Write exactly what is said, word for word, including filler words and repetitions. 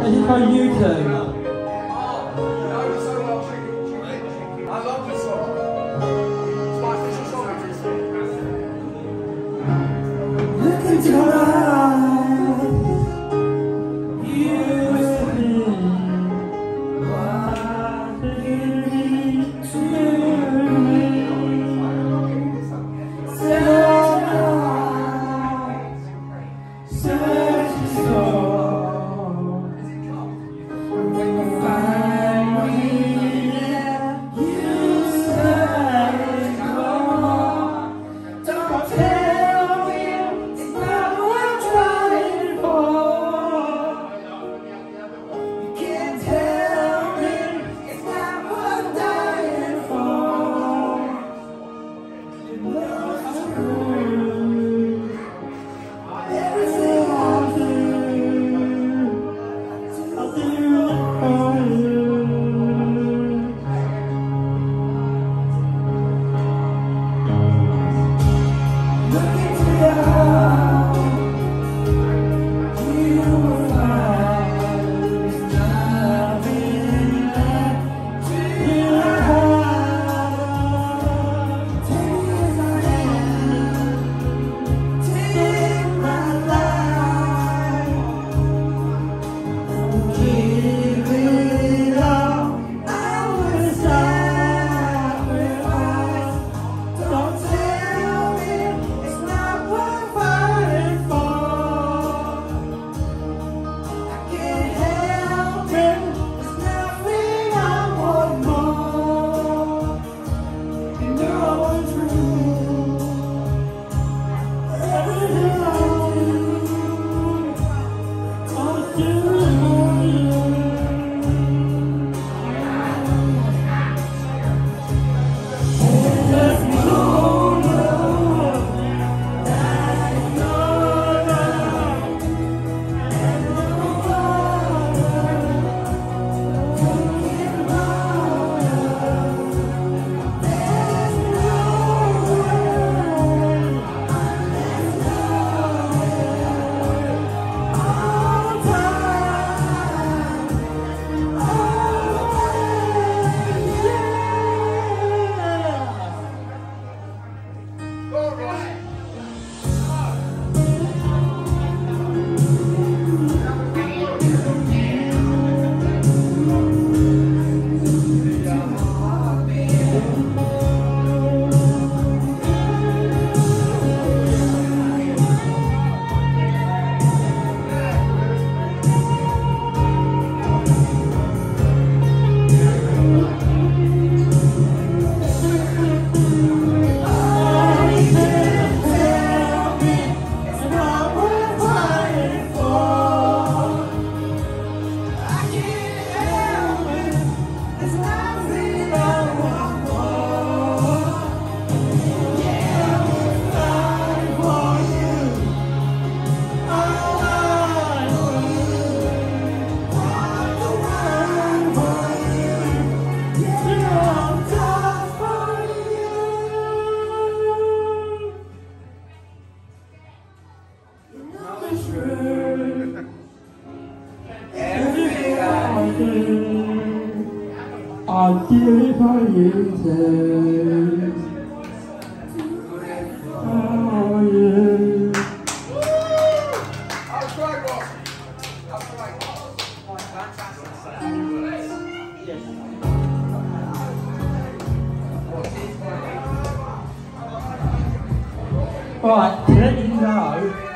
This is for you two. I love this song. It's my official song. Look into your eyes. You what you need to me. So search for when you find me, you say no. Don't tell me it's not what I'm trying for. You can't tell me it's not what I'm dying for. You know it's true. Everything I do, I'll do it for you. Look into your eyes, you will find there's nothing left to hide. Take me as I am, take my life, give it all. I will sacrifice. Don't tell me it's not what I'm fighting for. I can't help it. There's nothing I want more. You know it's true. Everything I do, I'll do it for you. There's no love like your love, and no other can love. There's no way unless love all time, always, yeah. All right. I'll do it for you too. Oh yeah. That was great, Ross. That was great. Right, to let you know,